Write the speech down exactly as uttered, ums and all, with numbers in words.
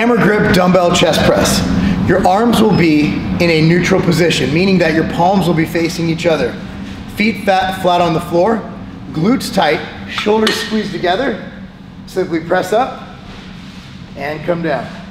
hammer grip dumbbell chest press. Your arms will be in a neutral position, meaning that your palms will be facing each other. Feet fat, flat on the floor, glutes tight, shoulders squeezed together. Simply press up and come down.